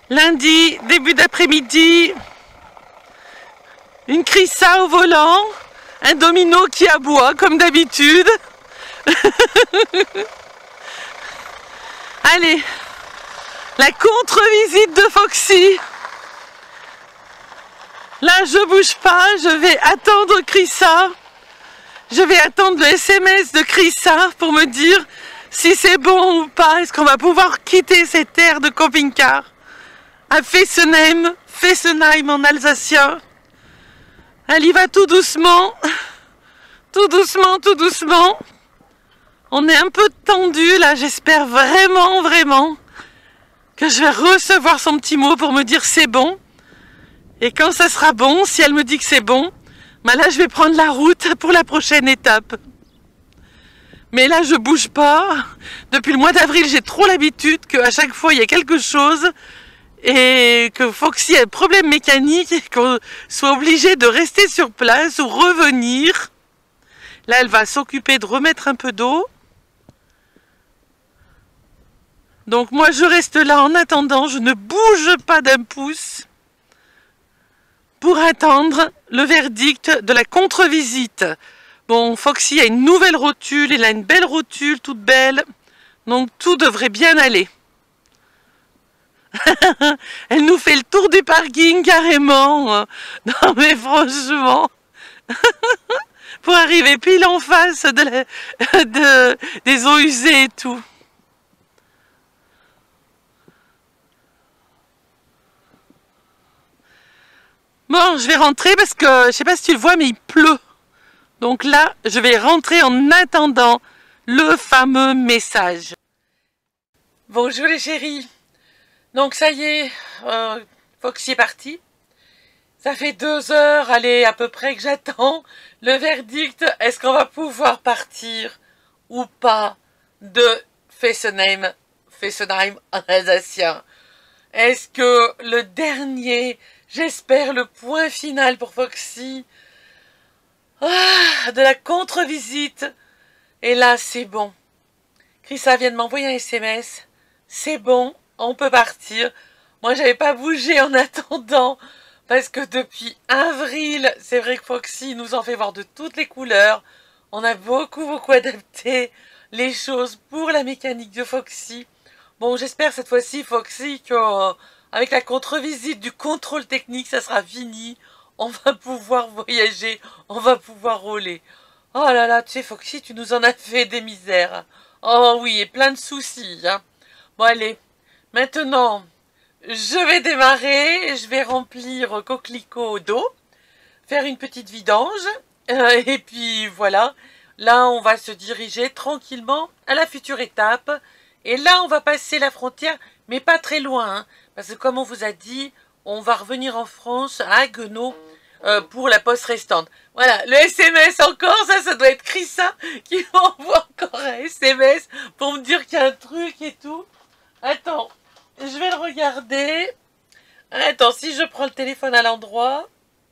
Lundi, début d'après-midi, une Crissa au volant, un Domino qui aboie comme d'habitude. Allez, la contre-visite de Foxy. Là, je bouge pas, je vais attendre Crissa. Je vais attendre le SMS de Crissa pour me dire si c'est bon ou pas. Est-ce qu'on va pouvoir quitter cette terre de camping-car à Fessenheim en alsacien. Elle y va tout doucement. Tout doucement, tout doucement. On est un peu tendu là, j'espère vraiment que je vais recevoir son petit mot pour me dire c'est bon. Et quand ça sera bon, si elle me dit que c'est bon, bah là je vais prendre la route pour la prochaine étape. Mais là je bouge pas. Depuis le mois d'avril, j'ai trop l'habitude qu'à chaque fois il y a quelque chose et que Foxy a un problème mécanique et qu'on soit obligé de rester sur place ou revenir. Là elle va s'occuper de remettre un peu d'eau. Donc moi je reste là en attendant, je ne bouge pas d'un pouce pour attendre le verdict de la contre-visite. Bon, Foxy a une nouvelle rotule, il a une belle rotule, toute belle, donc tout devrait bien aller. Elle nous fait le tour du parking carrément. Non mais franchement, pour arriver pile en face des eaux usées et tout. Bon, je vais rentrer parce que, je sais pas si tu le vois, mais il pleut. Donc là, je vais rentrer en attendant le fameux message. Bonjour les chéris. Donc ça y est, Foxy est parti. Ça fait 2 heures, allez, à peu près que j'attends le verdict. Est-ce qu'on va pouvoir partir ou pas de Fessenheim en alsacien? Est-ce que le dernier... J'espère le point final pour Foxy de la contre-visite. Et là, c'est bon. Crissa vient de m'envoyer un SMS. C'est bon, on peut partir. Moi, j'avais pas bougé en attendant. Parce que depuis avril, c'est vrai que Foxy nous en fait voir de toutes les couleurs. On a beaucoup adapté les choses pour la mécanique de Foxy. Bon, j'espère cette fois-ci, Foxy, que... avec la contre-visite du contrôle technique, ça sera fini. On va pouvoir voyager, on va pouvoir rouler. Oh là là, tu sais Foxy, tu nous en as fait des misères. Oh oui, et plein de soucis. Hein. Bon allez, maintenant, je vais démarrer. Je vais remplir coquelicot d'eau. Faire une petite vidange. Et puis voilà, là on va se diriger tranquillement à la future étape. Et là on va passer la frontière, mais pas très loin. Hein. Parce que comme on vous a dit, on va revenir en France à Haguenau pour la poste restante. Voilà, le SMS encore, ça doit être Crissa qui m'envoie encore un SMS pour me dire qu'il y a un truc et tout. Attends, je vais le regarder. Attends, si je prends le téléphone à l'endroit...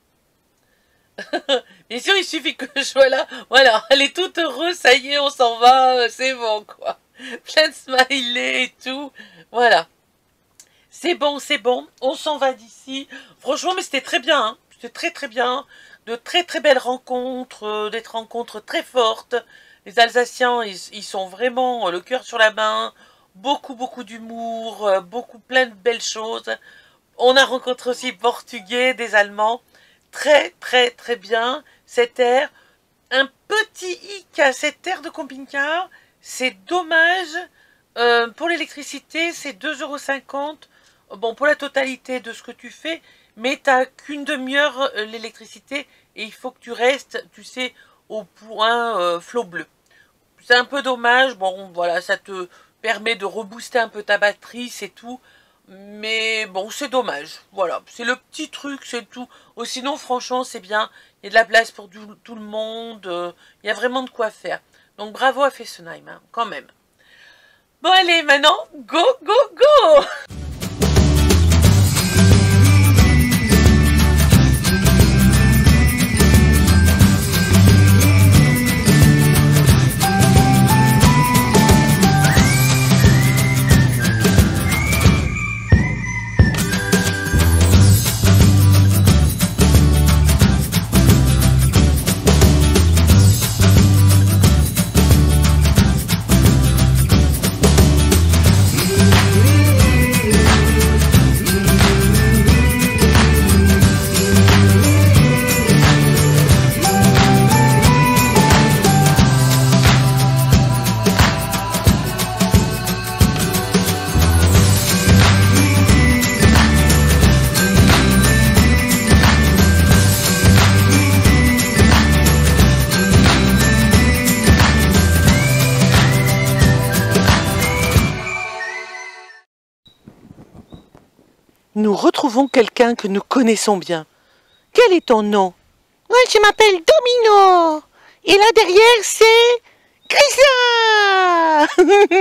Bien sûr, il suffit que je sois là. Voilà, elle est toute heureuse, ça y est, on s'en va, c'est bon quoi. Plein de smileys et tout. Voilà. C'est bon, on s'en va d'ici. Franchement, mais c'était très bien, hein. C'était très bien. De très belles rencontres, des rencontres très fortes. Les Alsaciens, ils sont vraiment le cœur sur la main. Beaucoup d'humour, plein de belles choses. On a rencontré aussi des Portugais, des Allemands. Très bien. Cette aire, un petit hic à cette aire de camping-car. C'est dommage. Pour l'électricité, c'est 2,50 €. Bon, pour la totalité de ce que tu fais, mais tu n'as qu'une demi-heure l'électricité et il faut que tu restes, tu sais, au point flot bleu. C'est un peu dommage. Bon, voilà, ça te permet de rebooster un peu ta batterie, c'est tout. Mais bon, c'est dommage. Voilà, c'est le petit truc, c'est tout. Oh, sinon, franchement, c'est bien. Il y a de la place pour tout le monde. Il y a vraiment de quoi faire. Donc, bravo à Fessenheim, hein, quand même. Bon, allez, maintenant, go nous retrouvons quelqu'un que nous connaissons bien. Quel est ton nom? Moi, je m'appelle Domino. Et là derrière, c'est Grisa.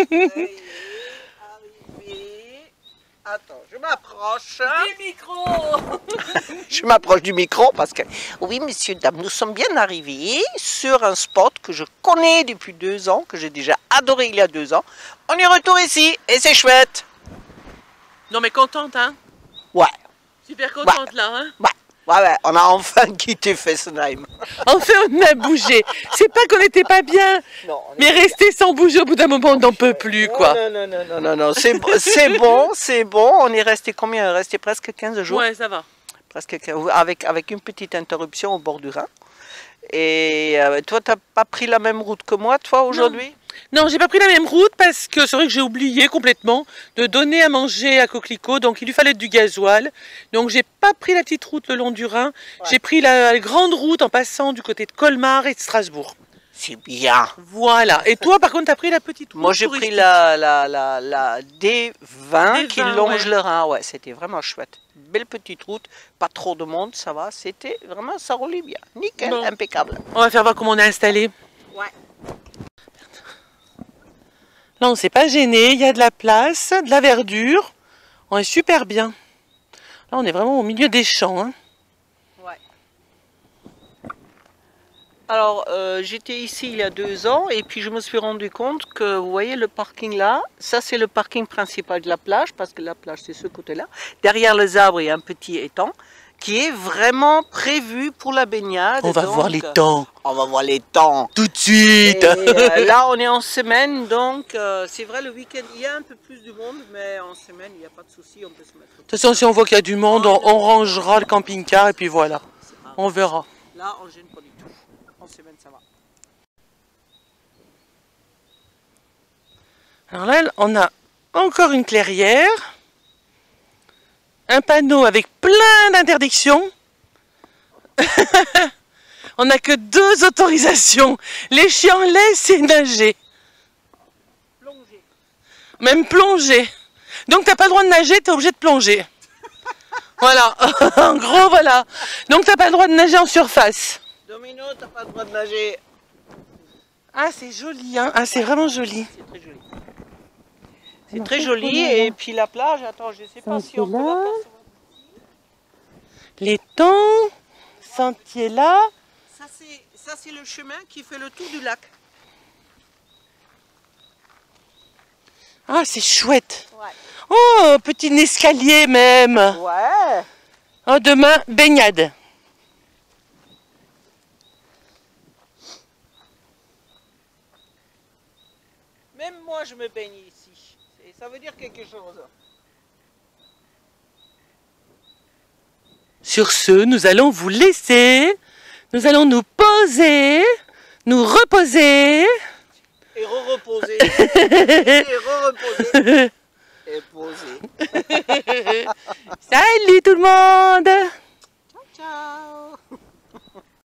Attends, je m'approche. Du micro. Je m'approche du micro parce que, oui, messieurs, dames, nous sommes bien arrivés sur un spot que je connais depuis 2 ans, que j'ai déjà adoré il y a 2 ans. On y retourne ici et c'est chouette. Non mais contente, hein? Ouais, Super contente là, hein? ouais, on a enfin quitté Fessenheim. Enfin, on a bougé. C'est pas qu'on n'était pas bien, Non, mais rester sans bouger au bout d'un moment, on n'en peut plus, quoi. Non, c'est bon. On est resté combien? On est resté presque 15 jours. Ouais, ça va. Presque 15, avec une petite interruption au bord du Rhin. Et toi, t'as pas pris la même route que moi, toi, aujourd'hui? Non, j'ai pas pris la même route parce que c'est vrai que j'ai oublié complètement de donner à manger à Coquelicot, donc il lui fallait du gasoil. Donc j'ai pas pris la petite route le long du Rhin, j'ai pris la grande route en passant du côté de Colmar et de Strasbourg. C'est bien. Voilà. Et toi, par contre, t'as pris la petite route? Moi, j'ai pris la D20 qui longe le Rhin. Ouais, c'était vraiment chouette. Belle petite route, pas trop de monde, ça va. C'était vraiment, ça roulait bien. Nickel, bon. Impeccable. On va faire voir comment on est installé. Ouais. Là, on s'est pas gêné, il y a de la place, de la verdure. On est super bien. Là, on est vraiment au milieu des champs, hein. Ouais. Alors, j'étais ici il y a 2 ans et puis je me suis rendu compte que, vous voyez le parking là, ça c'est le parking principal de la plage, parce que la plage c'est ce côté-là. Derrière les arbres, il y a un petit étang qui est vraiment prévu pour la baignade. On va voir les temps. On va voir les temps. Tout de suite. Et, là, on est en semaine, donc c'est vrai, le week-end, il y a un peu plus de monde, mais en semaine, il n'y a pas de souci, on peut se mettre. De toute façon, si on voit qu'il y a du monde, on rangera le camping-car et puis voilà. On verra. Là, on ne gêne pas du tout. En semaine, ça va. Alors là, on a encore une clairière. Un panneau avec plein d'interdictions. On n'a que 2 autorisations. Les chiens laissent et nager. Plonger. Même plonger. Donc t'as pas le droit de nager, t'es obligé de plonger. Voilà. En gros, voilà. Donc t'as pas le droit de nager en surface. Domino, t'as pas le droit de nager. Ah, c'est joli, hein. Ah, c'est vraiment joli. C'est très joli. C'est très joli. Et puis la plage, attends, je sais pas si on peut l'apercevoir. Les temps, sentier là. Ça, c'est le chemin qui fait le tour du lac. Ah, c'est chouette. Ouais. Oh, petit escalier même. Ouais. Oh, demain, baignade. Même moi, je me baigne ici. Et ça veut dire quelque chose. Sur ce, nous allons vous laisser. Nous allons nous poser, nous reposer. Et re-reposer. Et re-reposer. Et poser. Salut tout le monde! Ciao, ciao.